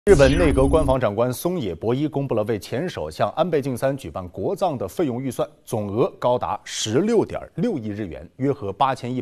日本内阁官房长官松野博一公布了为前首相安倍晋三举办国葬的费用预算，总额高达16.6亿日元，约合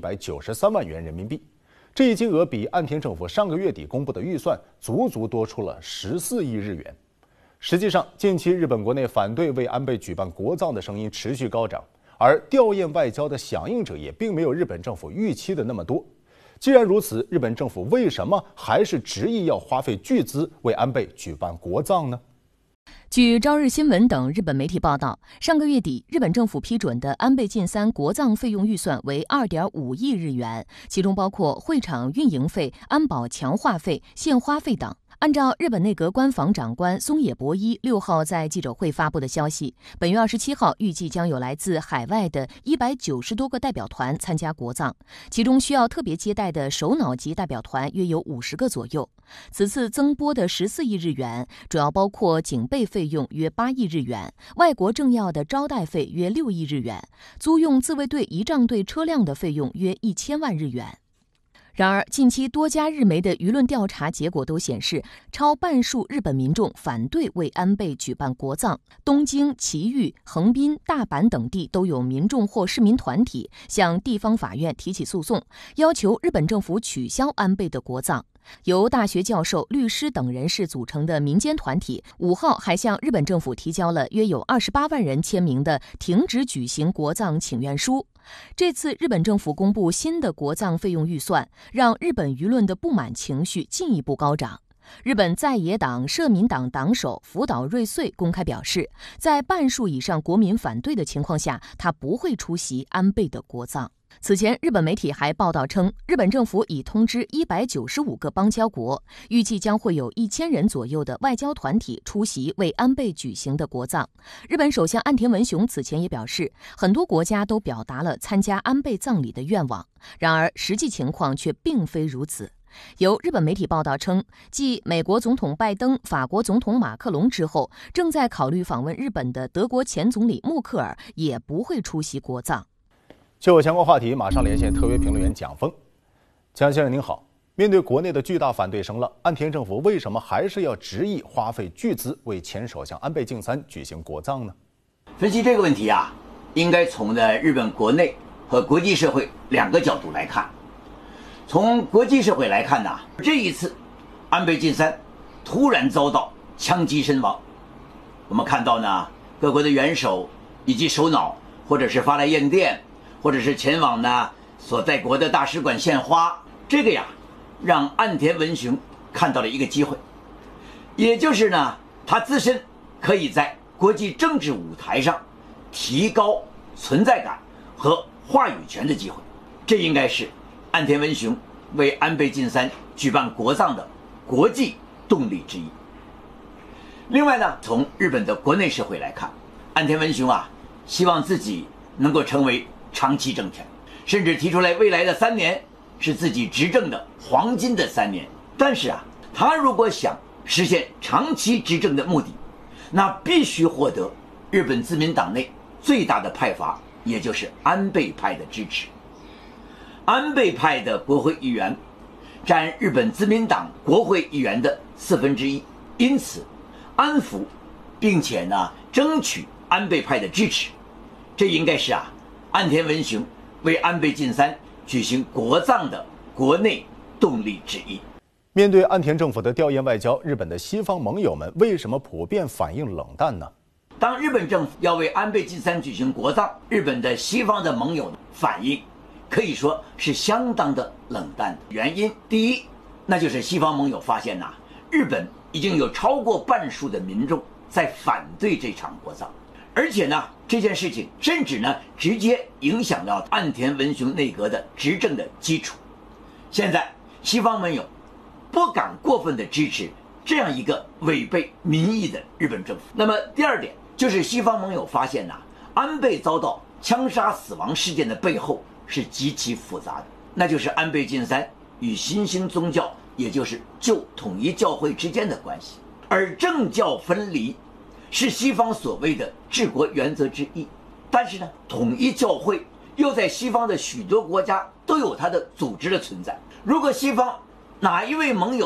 8193万元人民币。这一金额比岸田政府上个月底公布的预算足足多出了14亿日元。实际上，近期日本国内反对为安倍举办国葬的声音持续高涨，而吊唁外交的响应者也并没有日本政府预期的那么多。既然如此，日本政府为什么还是执意要花费巨资为安倍举办国葬呢？ 据朝日新闻等日本媒体报道，上个月底，日本政府批准的安倍晋三国葬费用预算为2.5亿日元，其中包括会场运营费、安保强化费、献花费等。按照日本内阁官房长官松野博一6号在记者会发布的消息，本月27号预计将有来自海外的190多个代表团参加国葬，其中需要特别接待的首脑级代表团约有50个左右。此次增拨的14亿日元，主要包括警备费用约8亿日元，外国政要的招待费约6亿日元，租用自卫队仪仗队车辆的费用约1000万日元。然而，近期多家日媒的舆论调查结果都显示，超半数日本民众反对为安倍举办国葬。东京、埼玉、横滨、大阪等地都有民众或市民团体向地方法院提起诉讼，要求日本政府取消安倍的国葬。由大学教授、律师等人士组成的民间团体5号还向日本政府提交了约有28万人签名的停止举行国葬请愿书。这次日本政府公布新的国葬费用预算，让日本舆论的不满情绪进一步高涨。日本在野党社民党党首福岛瑞穗公开表示，在半数以上国民反对的情况下，他不会出席安倍的国葬。此前，日本媒体还报道称，日本政府已通知195个邦交国，预计将会有1000人左右的外交团体出席为安倍举行的国葬。日本首相岸田文雄此前也表示，很多国家都表达了参加安倍葬礼的愿望，然而实际情况却并非如此。由日本媒体报道称，继美国总统拜登、法国总统马克龙之后，正在考虑访问日本的德国前总理默克尔也不会出席国葬。 就相关话题，马上连线特约评论员蒋峰。蒋先生您好，面对国内的巨大反对声浪，岸田政府为什么还是要执意花费巨资为前首相安倍晋三举行国葬呢？ 分析这个问题啊，应该从日本国内和国际社会两个角度来看。从国际社会来看呢，这一次安倍晋三突然遭到枪击身亡，我们看到呢，各国的元首以及首脑，或者是发来唁电，或者是前往所在国的大使馆献花，这个呀，让岸田文雄看到了一个机会，也就是他自身可以在国际政治舞台上提高存在感和话语权的机会，这应该是岸田文雄为安倍晋三举办国葬的国际动力之一。另外从日本的国内社会来看，岸田文雄希望自己能够成为长期政权，甚至提出来未来的3年是自己执政的黄金的3年。但是他如果想实现长期执政的目的，那必须获得日本自民党内最大的派阀，也就是安倍派的支持。安倍派的国会议员占日本自民党国会议员的1/4，因此安抚并且争取安倍派的支持，这应该是岸田文雄为安倍晋三举行国葬的国内动力之一。 面对岸田政府的吊唁外交，日本的西方盟友们为什么普遍反应冷淡呢？ 当日本政府要为安倍晋三举行国葬，日本的西方的盟友反应可以说是相当的冷淡的。原因第一，那就是西方盟友发现日本已经有超过半数的民众在反对这场国葬，而且这件事情甚至直接影响到岸田文雄内阁的执政的基础。现在西方盟友不敢过分的支持这样一个违背民意的日本政府。那么第二点就是西方盟友发现安倍遭到枪杀死亡事件的背后是极其复杂的，那就是安倍晋三与新兴宗教，也就是旧统一教会之间的关系。而政教分离是西方所谓的治国原则之一，但是统一教会又在西方的许多国家都有它的组织的存在。如果西方哪一位盟友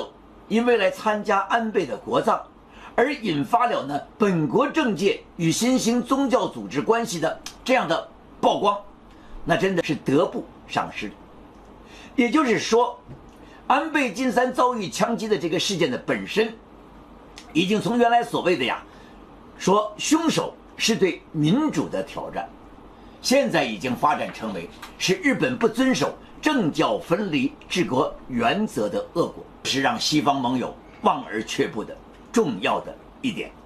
因为来参加安倍的国葬，而引发了呢本国政界与新兴宗教组织关系的这样的曝光，那真的是得不偿失。也就是说，安倍晋三遭遇枪击的这个事件的本身，已经从原来所谓的说凶手是对民主的挑战，现在已经发展成为是日本不遵守政教分离治国原则的恶果，是让西方盟友望而却步的重要的一点。